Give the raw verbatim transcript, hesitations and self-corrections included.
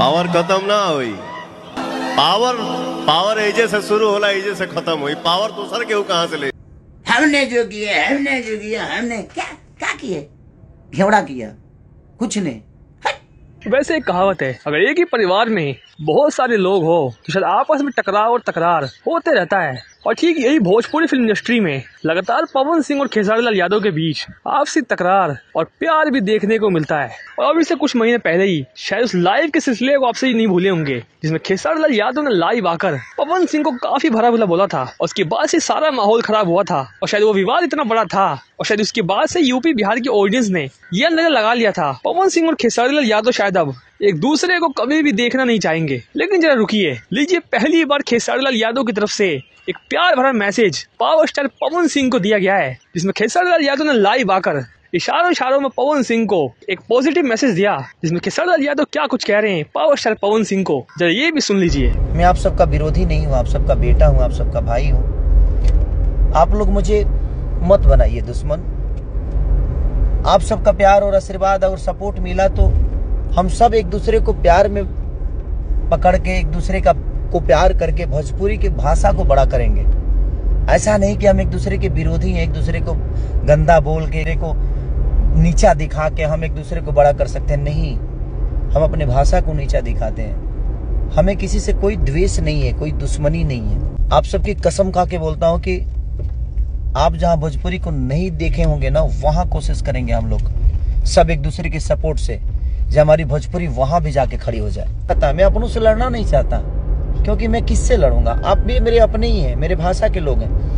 Power खत्म ना हुई। पावर पावर एजे से शुरू होला, एजे से खत्म हुई। पावर दूसर के कहां से ले? हमने जो किया हमने जो किया हमने क्या क्या किए? घेवड़ा किया, कुछ नहीं। वैसे एक कहावत है, अगर एक ही परिवार में बहुत सारे लोग हो तो शायद आपस में टकराव और तकरार होते रहता है। और ठीक यही भोजपुरी फिल्म इंडस्ट्री में लगातार पवन सिंह और खेसारी लाल यादव के बीच आपसी तकरार और प्यार भी देखने को मिलता है। और अभी से कुछ महीने पहले ही शायद उस लाइव के सिलसिले को आपसे नहीं भूले होंगे, जिसमें खेसारी लाल यादव ने लाइव आकर पवन सिंह को काफी भरा भला बोला था। और उसके बाद से सारा माहौल खराब हुआ था और शायद वो विवाद इतना बड़ा था और शायद उसके बाद से यूपी बिहार की ऑडियंस ने यह अंदाजा लगा लिया था पवन सिंह और खेसारी लाल यादव शायद अब एक दूसरे को कभी भी देखना नहीं चाहेंगे। लेकिन जरा रुकिए, लीजिए पहली बार खेसारी लाल यादव की तरफ से एक प्यार भरा message power star Pawan Singh को दिया गया है, जिसमें खेसारी लाल यादव ने लाइव आकर इशारों इशारों में पवन सिंह को एक पॉजिटिव मैसेज दिया, जिसमें खेसारी लाल यादव क्या कुछ कह रहे हैं पावर स्टार पवन सिंह को, जरा ये भी सुन लीजिए। मैं आप सबका विरोधी नहीं हूँ, आप सबका बेटा हूँ, आप सबका भाई हूँ। आप लोग मुझे मत बनाइए दुश्मन। आप सबका प्यार और आशीर्वाद और सपोर्ट मिला तो हम सब एक दूसरे को प्यार में पकड़ के एक दूसरे का को प्यार करके भोजपुरी की भाषा को बड़ा करेंगे। ऐसा नहीं कि हम एक दूसरे के विरोधी हैं, एक दूसरे को गंदा बोल के एक को नीचा दिखा के हम एक दूसरे को बड़ा कर सकते हैं। नहीं, हम अपने भाषा को नीचा दिखाते हैं। हमें किसी से कोई द्वेष नहीं है, कोई दुश्मनी नहीं है। आप सबकी कसम खा के बोलता हूँ कि आप जहाँ भोजपुरी को नहीं देखे होंगे ना, वहाँ कोशिश करेंगे हम लोग सब एक दूसरे के सपोर्ट से, जब हमारी भोजपुरी वहां भी जाके खड़ी हो जाए। पता मैं अपनों से लड़ना नहीं चाहता, क्योंकि मैं किससे लड़ूंगा? आप भी मेरे अपने ही हैं, मेरे भाषा के लोग हैं।